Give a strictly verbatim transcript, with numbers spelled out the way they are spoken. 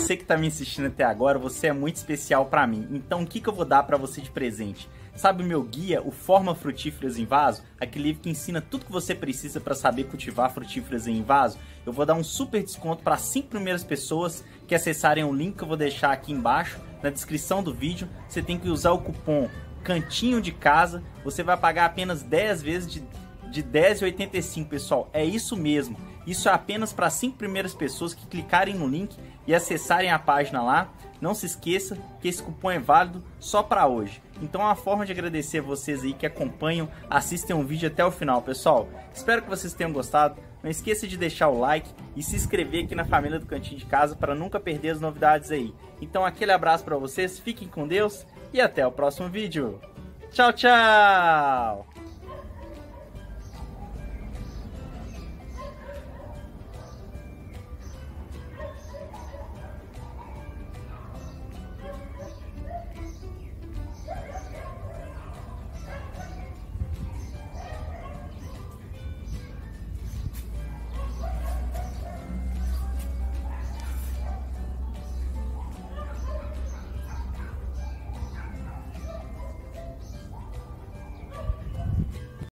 você que tá me assistindo até agora, você é muito especial pra mim. Então o que que eu vou dar pra você de presente? Sabe o meu guia, o Forma Frutíferas em Vaso? Aquele livro que ensina tudo que você precisa para saber cultivar frutíferas em vaso? Eu vou dar um super desconto para as cinco primeiras pessoas que acessarem o link que eu vou deixar aqui embaixo, na descrição do vídeo. Você tem que usar o cupom Cantinho de Casa, você vai pagar apenas dez vezes de, de dez reais e oitenta e cinco centavos, pessoal. É isso mesmo. Isso é apenas para as cinco primeiras pessoas que clicarem no link e acessarem a página lá. Não se esqueça que esse cupom é válido só para hoje. Então é uma forma de agradecer a vocês aí que acompanham, assistem o vídeo até o final, pessoal. Espero que vocês tenham gostado. Não esqueça de deixar o like e se inscrever aqui na família do Cantinho de Casa para nunca perder as novidades aí. Então aquele abraço para vocês, fiquem com Deus e até o próximo vídeo. Tchau, tchau!